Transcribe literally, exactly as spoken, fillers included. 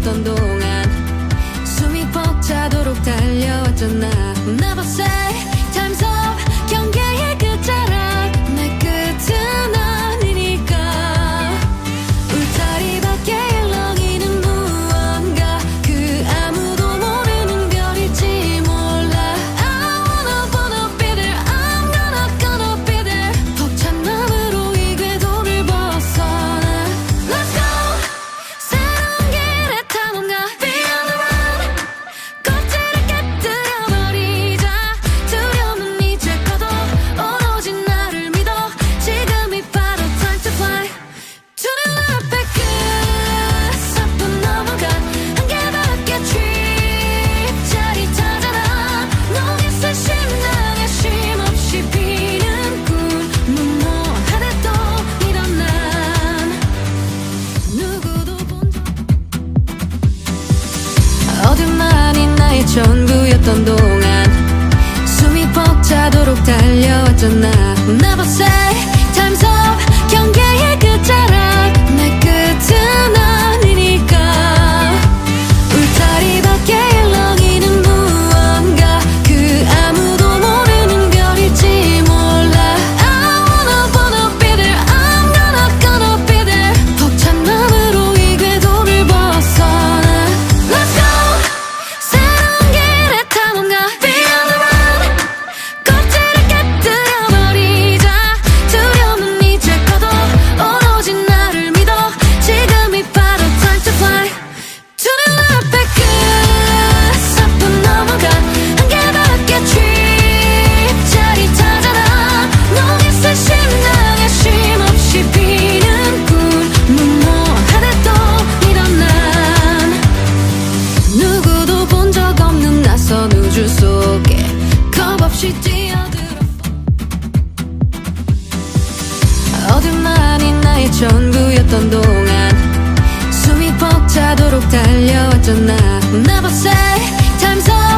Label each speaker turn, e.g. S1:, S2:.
S1: 전부였던 동안 숨이 벅차도록 달려왔잖아. Never say time's up. 경계의 끝자락 내 끝은 아니니까. 울타리 밖에 일렁이는 무언가 그 아무도 모르는 별일지 몰라. I wanna wanna be there. I'm gonna gonna be there. 벅찬 마음으로 이 궤도를 벗어나. Let's go. 새로운 길의 탐험가 Beyond the road. 껍질을 깨뜨려버리자. 두려움은 이제 꺼도 오로지 나를 믿어. 지금이 바로 time to fly. To the 앞에 끝서뿐 넘어가. 한계밖에 trip 자리 찾아라. 너의 심장에 쉼없이 피는 꿈. 무모하게도 이런 난 누구도 본 적. 어둠만이 나의 전부였던 동안 숨이 벅차도록 달려왔잖아. Never say time's up. 경계의 끝자락 내 끝은 아니니까. 울타리 밖에 일렁이는 무언가 그 아무도 모르는 별일지 몰라. I wanna wanna be there. I'm gonna gonna be there. 벅찬 마음으로 이 궤도를 벗어나. Let's go. 새로운 길의 탐험가 Beyond the road. 껍질을 깨뜨려버리자. 두려움은 이제 꺼도 오로지 나를 믿어. 지금이 바로 time to fly. To the 앞에 끝서뿐 넘어가. 한계밖에 trip 자리 찾아라. 너의 심장에 쉼없이 피는 꿈. 무모하게도 이런 난 누구도 본 적 없는 낯선 우주 속에 겁없이 뛰어들어. 어둠만이 나의 전부였던 동안 숨이 벅차도록 달려왔잖아. Never say time's up.